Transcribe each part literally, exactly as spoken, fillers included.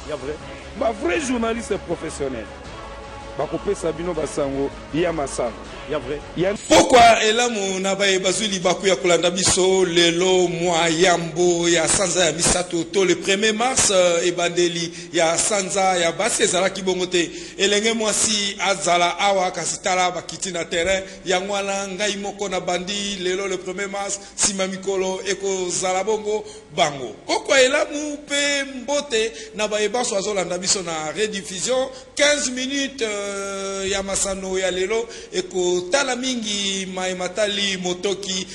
Ya vrai. Ba vrai journaliste professionnel. Ba kopesa bino basango ya masano. Ya vrai. Pourquoi elamu na baye bazuli baku ya kolanda biso lelo mwa yambo ya sanza ya misato to le premier mars e bandeli ya sanza ya basi ezalaki bongo te elenge mwasi azala awa kasitala bakiti na terrain ya ngwana ngai moko na bandi lelo le premier mars sima mikolo ekozala bongo bango pourquoi elamu pe mbote na baye baso azolanda biso na rediffusion quinze minutes euh, ya masano ya lelo eko tala mingi maimatali motoki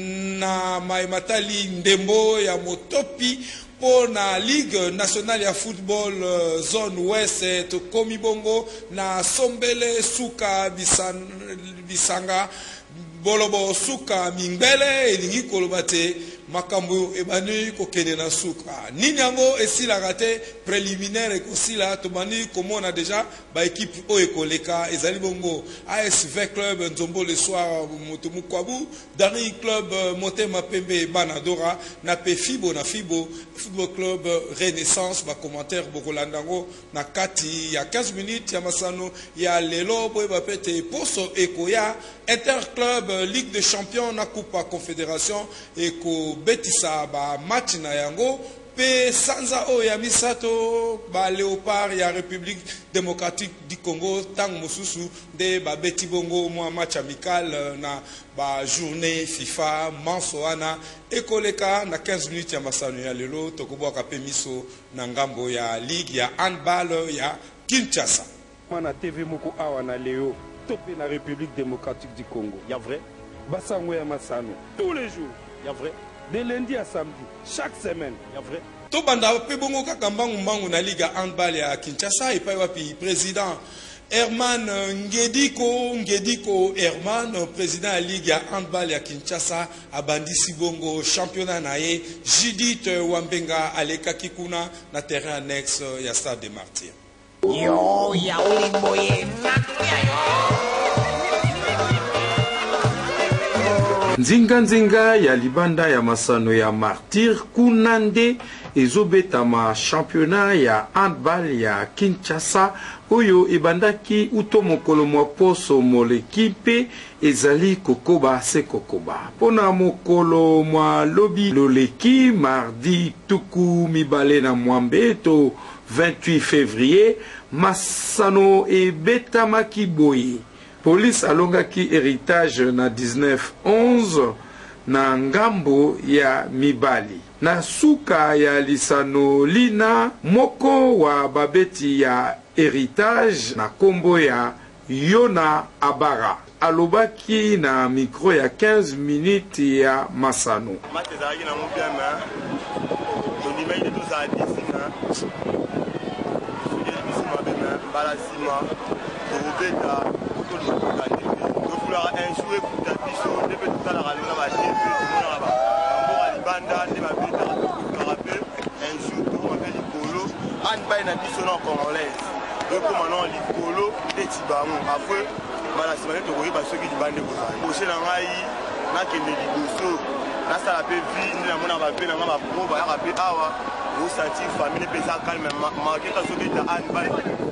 na maimatali ndembo ya motopi pour na Ligue nationale ya football uh, zone ouest to komi bongo na sombele suka bisan, bisanga bolobo suka mingbele elingi koloba te makambo ebani kokende na suka nini yango esilaka te préliminaire ekosila tobandi komona déjà ba équipe oyo ekoleka ezali bongo A S V Club Nzombo le soir moto mukwabu Dari Club Motema Pembe Banadora na pe Fibo na Fibo Football Club Renaissance ba commentaire bokolandango na kati ya quinze minutes ya masano ya lelo boye ba pete poso ekoya Interclub Ligue des Champions na Coupe Confédération eko betisa ba match na yango pe sanza o ya misato ba Léopard ya République démocratique du Congo tang mosusu de ba beti bongo mwa match amical na ba journée FIFA mansoana ekoleka na quinze minutes ya masano ya lelo tokobwaka pe miso na ngambo ya ligue ya handball ya Kinshasa mana T V moko awa na leo topé na République démocratique du Congo. Ya vrai. Basango ya masano tous les jours. Ya vrai. De lundi à samedi, chaque semaine. Ya vrai. To banda pe bongo kaka mbangu mbangu na liga handball ya Kinshasa et pa wapi président Herman Ngediko Ngediko Herman président ya ligue ya handball ya Kinshasa abandisi bongo championnat na ye Judith Wambenga aleka kikuna na terrain annexe ya Stade des Martyrs. Yo ya ulimboye Nzinga nzinga ya libanda ya masano ya Martyr kunande ezobetama championnat ya handball ya Kinshasa oyo ebandaki uto mokolo mwa poso molekipe ezali kokoba se kokoba pona mokolo mwa lobi loleki mardi tuku mibale na mwambe to vingt-huit février masano ebetamaki boye police alongaki héritage na dix-neuf onze na ngambo ya mibali na suka ya lisano lina moko wa babeti ya héritage na kombo ya Yona Abara alobaki na micro ya quinze minutes ya masano balasima korobeta tofulaka un jour ekuta biso nde mpe totalaka lelo na batv tomonaka bamboka libanda nde babetaka tokokaka mpe un jour tokoma mpe likolo handball na biso na congolaise ekoma na likolo ndeti bango apres balasima nde tokoyeba soki libanda ekozala proche na ngai nakende liboso nasala mpe vi nde namonaka bape na ngai bapro bayaka mpe awa osentir famille mpe eza calme marke kazobeta handball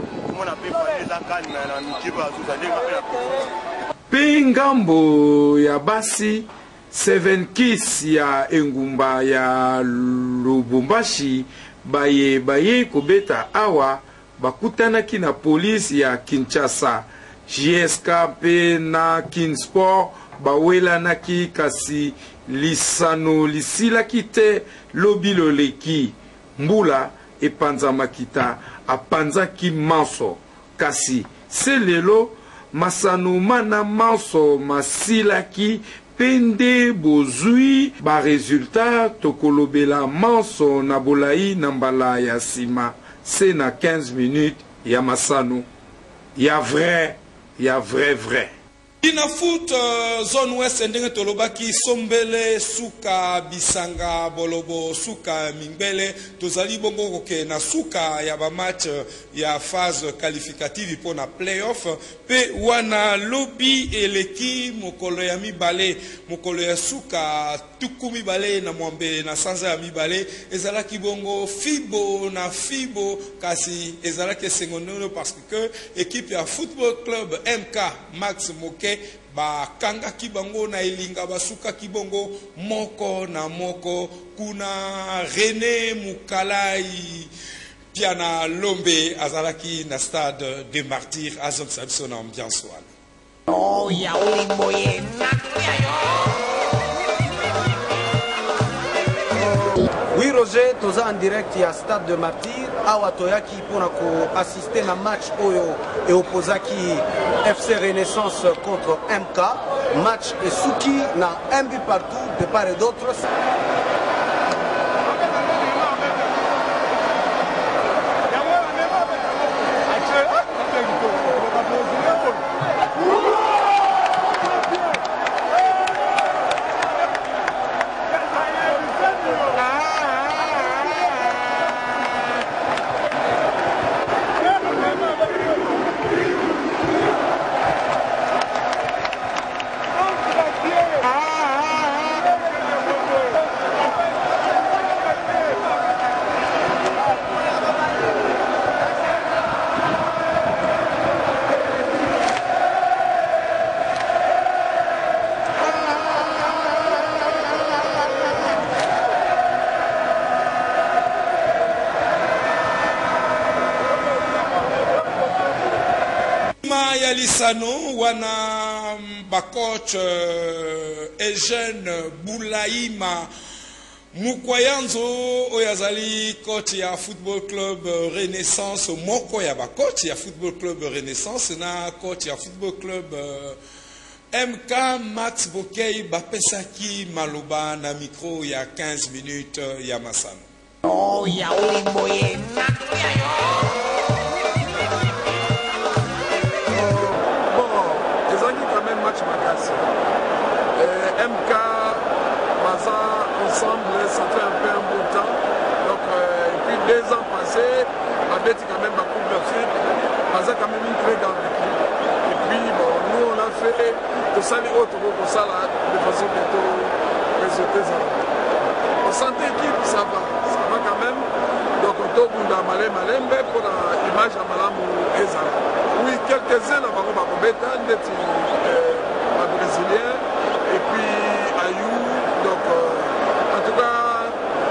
pe ngambo ya basi seven kiss ya engumba ya Lubumbashi baye baye kobeta awa bakutanaki na polisi ya Kinshasa J S K pe na Kinsport bawelanaki kasi lisano lisilaki te lobi loleki mbula epanzamakita apanzaki manso kasi selelo masano mana manso masilaki pende bozui ba resultat tokolobela manso na bolai na mbala ya sima c'est na quinze minutes ya masano ya vrai ya vrai vrai Ina foot uh, zone ouest ndenge tolobaki sombele suka bisanga bolobo suka mingbele tozali bongo koke na suka ya ba match ya phase qualificative pour na playoff pe wana lobi eleki mokolo ya mibale mokolo ya suka tuku mibale na mwambe na sanza ya mibale ezalaki bongo fibo na fibo kasi ezalaki sengonono parce que équipe ya football club M K Max Moke ba kanga kibango na elinga basuka kibongo moko na moko kuna René Mukalai Piana Lombe azalaki na stade de Martyrs azon sabso na ambiance wana. Oh ya ulimboye Oui Roger, toza en direct ya stade de Martyrs awa toyaki pona ko assister na match oyo et opposaki F C Renaissance contre M K, match et Suki na un but partout de part et d'autre. Lisano wana ba coach uh, Eugène Boulaïma Mukwayanzo oyazali coach ya football club Renaissance moko ya ba coach ya football club Renaissance na coach ya football club uh, M K Max Bokei bapesaki maloba na micro ya quinze minutes ya masano. Oh ya ulimboye Euh, M K, Maza, ensemble, ça fait un peu un bon temps. Donc, euh, et puis deux ans passés, la bête quand même la Coupe d'Afrique, Maza quand même une très grande équipe. Et puis, bon, nous on a fait tout ça, les autres, pour ça, là, de façon plutôt résultée. On sentait l'équipe, ça va, ça va quand même. Donc, on tourne dans Malé Malembe pour l'image à Malamou et Zala. Oui, quelques-uns, là, on va mettre brésilien et puis Ayou, donc euh, en tout cas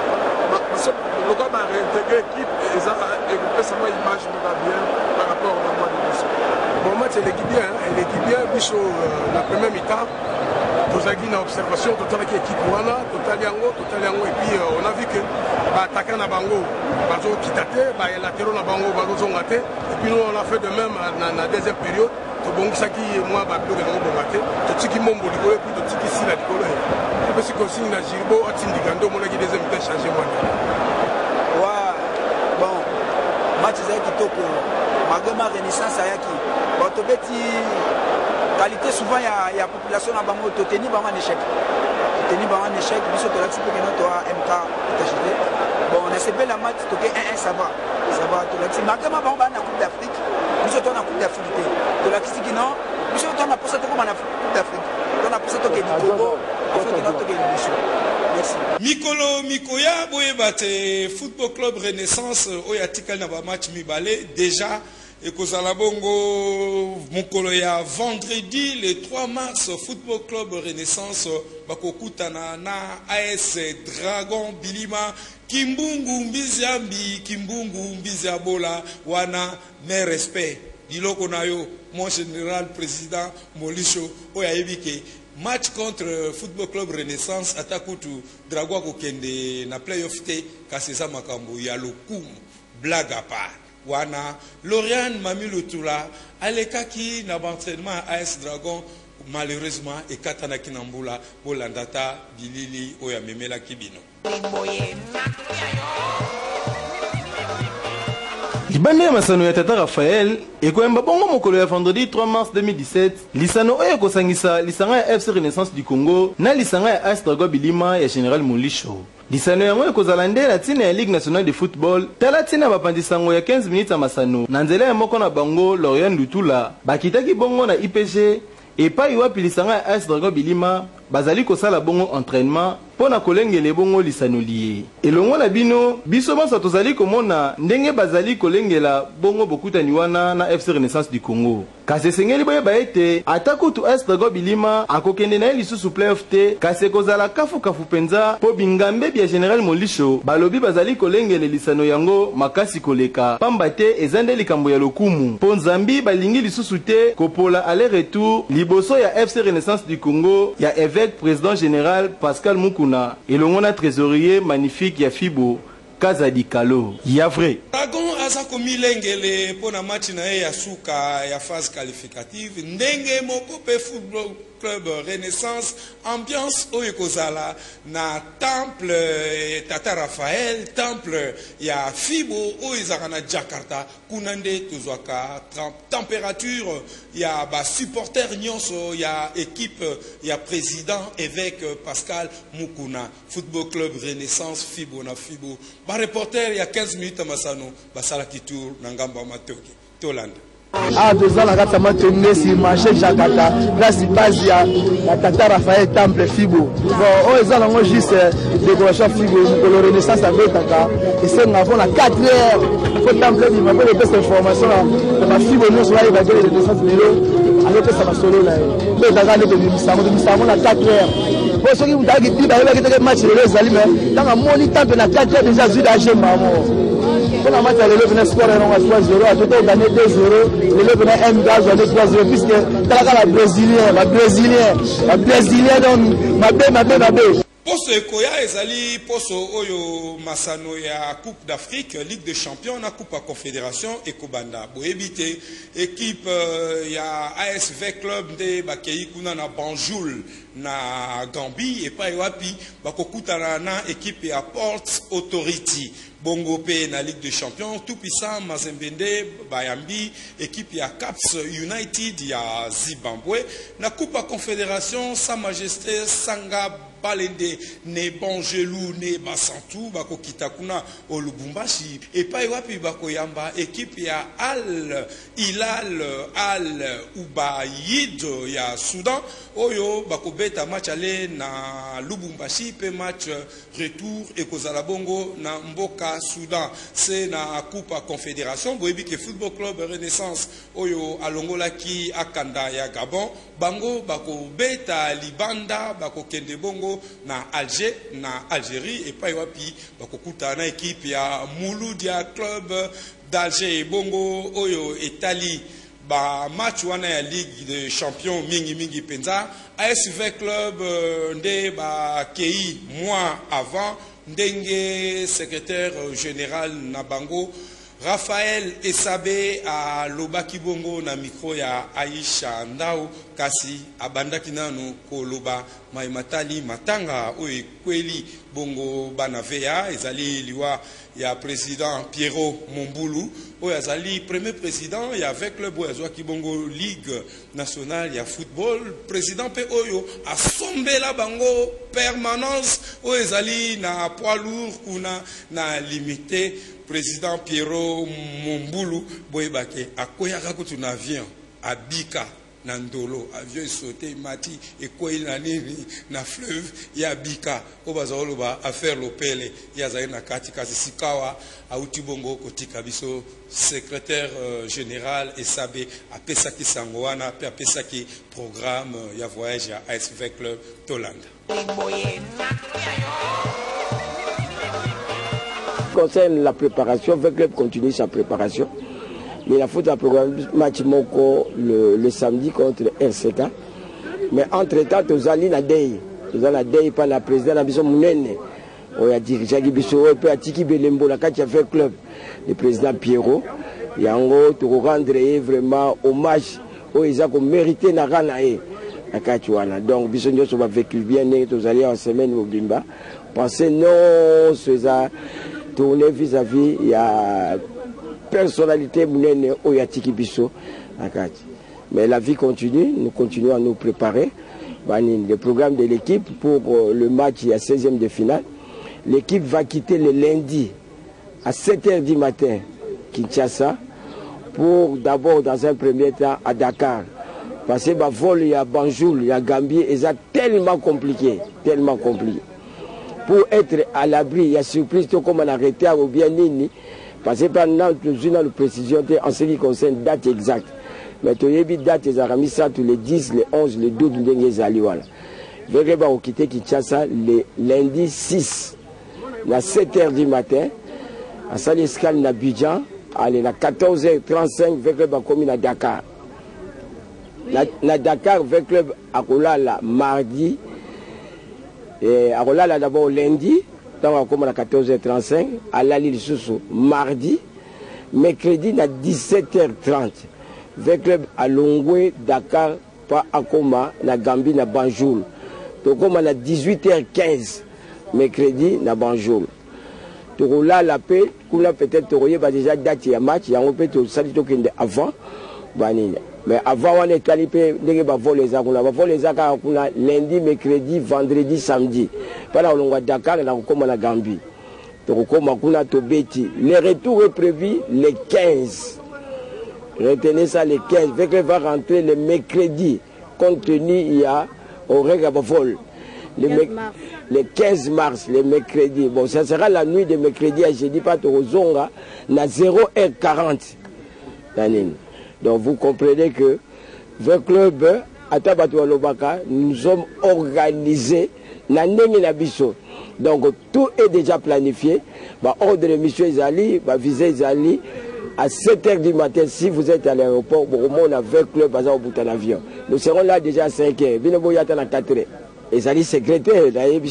le cas m'a réintégré l'équipe et ça a sa image bien par rapport au mois de l'émission. Bon match elle est bien, elle est bien, Bicho euh, la première mi-temps, Tozagi na observation, total équipe wana, total yango, total yango et puis euh, on a vu que bah attaquant na bango, bazo kitate, bah latéraux na bango, bazo zongate et puis nous on a fait de même dans la deuxième période. Bon, ça qui est moi, bah, plus de bon maté, tout ce qui m'ont volé, puis tout ce qui s'y la décolle. Je pense que si on a Gilbo, à Tindigando, mon avis, des invités changé moi. Ouais, bon, match Zay Kitoko, Magoma Renaissance Ayaki. Bon, tu qualité souvent, il y a population à Bango, tu tenir un échec. Tu tenir un échec, puis surtout là, tu peux que notre M K est bon, on a essayé la match, tu as un un, ça va. Ça va, tu l'as dit. Magoma Bango, la Coupe d'Afrique. Nous sommes en Coupe d'Afrique. De la Kisi qui non, nous sommes en Coupe d'Afrique. On a poussé au Congo, merci. Mikolo Mikoya Boyebate Football Club Renaissance Oyatikal na ba match mibale déjà et kozala bongo mokolo ya vendredi le trois mars Football Club Renaissance bakokutana na A S Dragon Bilima Kimbungu Mbiziambi Kimbungu Mbiziabola wana mes respect diloko nayo mon général président Molisho Oyayebike match contre Football Club Renaissance atakutu Dragwa kokende na playoff te kaseza makambo ya lokumu blaga pa wana Lauriane Mamilutula alekaki na entraînement A S Dragon malheureusement ekatana kinambula bolandata bilili oya memela kibino libanda ya masano ya tata Raphaël ekoyamba bongo mokolo ya vendredi trois mars deux mille dix-sept lisano oyo ekosangisa lisanga ya F C Renaissance du Congo na lisanga ya A S Drago Bilima ya Général Molisho. Lisano yango ekozala nde la tina ya Ligue nationale de football tala tina bapandisango ya quinze minutes ya masano na nzela ya moko na bango Lorient Lutula bakitaki bongo na I P G epai wapi lisanga ya A S Drago Bilima bazali kosala bongo entraînement pona kolengele bongo lisano liye elongo na bino biso banso tozali komona ndenge bazali kolengela bongo bokutani wana na F C Renaissance du Congo kasi esengeli boyeba ete ata kutu A S Drago Bilima akokende na ye lisusu playoff te kasi ekozala kafu-kafu penza po bingambe bya Général Molisho balobi bazali kolengele lisano yango makasi koleka pamba te eza nde likambo ya lokumu po nzambi balingi lisusu te kopola aller-retour liboso ya F C Renaissance du Congo ya évêque président général Pascal Mukuna elongo na trésorier magnifique ya Fibo Kazadi Kalo ya vrai Dragon aza komilengele pona match na ye ya suka ya phase qualificative ndenge moko pe football club Renaissance ambiance oyo kozala na temple tata Raphaël temple ya Fibo oyo ezaka na Jakarta kuna nde tozwaka température ya ba supporter nyonso ya équipe ya président évêque Pascal Mukuna football club Renaissance Fibo na Fibo ba reporter ya quinze minutes masano basala tour na ngamba matoki tolanda. Ah, deux ans, la gata m'a tourné sur marché Jakarta, là c'est base ya la tata Raphaël Temple Fibo. Bon, oh, ils ont juste décoration Fibo, le Renaissance avec tata. Et c'est nous avons la quatre heures. Il faut Temple Fibo, il faut les belles informations là. Ma Fibo, nous sommes là, il va gagner le Renaissance Vélo. Alors que ça va solo là. Mais tata, nous sommes nous sommes la quatre heures. Bon, ceux qui vous disent qu'ils vont gagner le match, les amis, dans un moni Temple, la quatre heures déjà, j'ai d'agir maman. Pour la match, les élèves venaient scorer trois zéro, à tout temps gagné deux zéro, les élèves venaient un gaz, gagné trois zéro, puisque t'as la Brésilien, la Brésilien, la Brésilien, donc, ma bé, ma bé, ma bé. Poso ekoya ezali poso oyo masano ya Coupe d'Afrique, Ligue des Champions na Coupe à Confédération ekobanda. Boyebite équipe ya A S V Club de bakei kuna na Banjul na Gambie et pa wapi bakokutana na équipe ya Ports Authority. Bongo pe na Ligue des Champions, tout puissant Mazembende, Bayambi, équipe ya Caps United ya Zimbabwe, na Coupe à Confédération, Sa Majesté Sanga Balende, ne Bangelou, ne Basantou, Bako Kitakuna, au Lubumbashi, et pa wapi Bako Yamba, équipe ya Al Hilal, Al Ubaïd, ya Soudan, Oyo, Bako Beta match aller na Lubumbashi, pe match retour, et Kozala Bongo, na Mboka. Soudan, c'est na Coupe à Confédération. Boyebi que Football Club Renaissance oyo alongola ki akanda ya Gabon, bango bako beta libanda bako kende bongo na Alger, na Algérie et pa wapi bako kuta na équipe ya Mouloudia Club d'Alger bongo oyo Italie. Ba match wana ya Ligue des Champions mingi mingi penza A S V Club nde ba kei mois avant Ndenge secrétaire général Nabango Raphaël Esabe a Loba Kibongo na micro ya Aisha Ndao kasi abandaki nano ko loba maimatali matanga oye kweli bongo banavea ezali liwa ya président Pierrot Mombulu oye azali premier président ya avec le boazwa Kibongo Ligue nationale ya football président pe oyo asombela bango permanence oye ezali na poids lourd kuna na limité président Pierrot Mombulu boyebake akoyaka kutu na avion abika na ndolo avion sauté mati ekoyi na nini na fleuve ya bika obazo ba affaire lopele ya zaina kati kasi sikawa auti bongo kotika biso secrétaire euh, général Esabe apesaki sango wana pe apesaki programme ya voyage ya A S V Club Tolanda. Concerne la préparation, V Club continue sa préparation. Mais la faute à programme match Moko le, le samedi contre R C K. Mais entre-temps, tu as la Dey. Tu as la Dey par la présidente de la Mounene. On a dirigé Gibiso, et puis à Tiki Belembo, la quatre V Club, le président Pierrot. Et en gros, tu rendre vraiment hommage aux gens qui ont mérité la Ranae. Donc, Bissonio, on va vécu bien, tu allés en semaine au Bimba. Pensez non, c'est ça. Tourner vis-à-vis, il y a personnalité munene oyatiki biso akati. Mais la vie continue, nous continuons à nous préparer. Le programme de l'équipe pour le match, il y a seizième de finale. L'équipe va quitter le lundi à sept heures du matin Kinshasa pour d'abord dans un premier temps à Dakar. Parce que le vol, il y a Banjul, il y a Gambie, et c'est tellement compliqué, tellement compliqué. Pour être à l'abri, il y a surprise, tout comme on a arrêté à Obianini, parce que pendant nous avons précision en ce qui concerne la date exacte. Mais tu as date, ils ont mis ça tous les dix, les onze, les douze, les dix, les dix. Ils vont quitter Kinshasa le lundi six, à sept heures du matin, à Salescal, à Abidjan, à quatorze heures trente-cinq, avec le commune à Dakar. Na Dakar, avec le club à Kolala mardi, et à Kolala d'abord lundi, dans à quatorze heures trente-cinq, à la Lille Soussou mardi, mercredi à dix-sept heures trente, avec le club à Longwe, Dakar, pas à Koma, na Gambie, na Banjul. Donc comme à dix-huit heures quinze, mercredi, na Banjul. Donc là, la paix, peut-être déjà date, il y a match, il y a un peu de salito avant. Mais avant, on est allé pour les arts. On a volé les arts lundi, mercredi, vendredi, samedi. Pendant on va Dakar, on a comme la Gambie. Donc, comme on a Tobeti. Le retour est prévu le quinze. Retenez ça le quinze. Avec que va rentrer le mercredi. Compte tenu, il y a au règle vol. Le, le quinze mars, le mercredi. Bon, ça sera la nuit de mercredi à jeudi, pas au Zonga, à zéro heure quarante. Donc vous comprenez que le club à Tabatou Lobaka, nous sommes organisés donc tout est déjà planifié. Bah, ordre de mission Zali, bah, visée Zali à sept heures du matin. Si vous êtes à l'aéroport, bon, on a vingt clubs au bout de l'avion. Nous serons là déjà à cinq heures. Binoboyata à quatre heures. Et Zali secrétaire,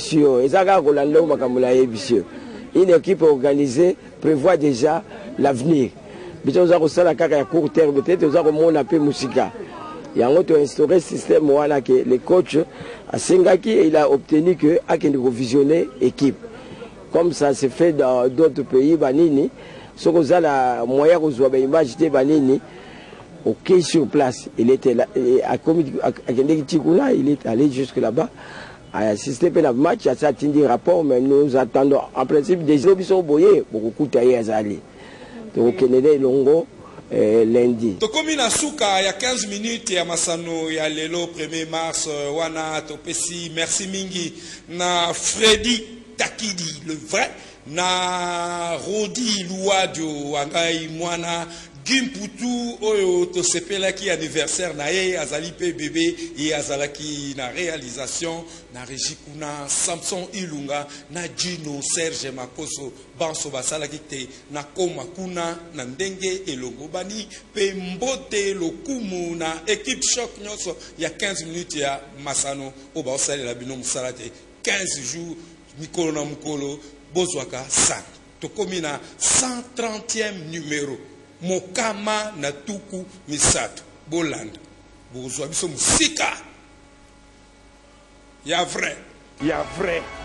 une équipe organisée prévoit déjà l'avenir. Nous avons à court terme, peut-être nous avons un peu de musique. Il y a instauré un système où le coach à Singaki, il a obtenu que qu'il revisionner l'équipe. Comme ça se fait dans d'autres pays, Banini, ce que vous avez la moyen de vous image de Banini, ok sur place. Il était là, à il est allé jusque là-bas, à assister à un match, à ça des rapports, mais nous attendons en principe des gens qui sont boyés, beaucoup de taillés à aller. Donc, Kennedy Longo, euh, lundi. Tokomi na suka ya quinze minutes ya masano ya lelo premier mars wana topesi merci mingi na Freddy Takidi le vrai na Rodi Luadio wangai mwana Gimputu oyo to sepelaki anniversaire na ye azali pe bébé et azalaki na réalisation na Rejikuna Samson Ilunga na Gino Serge Makoso banso basalaki te na koma kuna na ndenge elongo bani pe mbote lokumu na équipe choc nyonso ya quinze minutes ya masano o ba osalela bino musala te quinze jours mikolo na mukolo bozwaka cinq tokomi na cent trentième numéro Mokama na tuku misato bolanda bozwa biso musika ya vrai ya vrai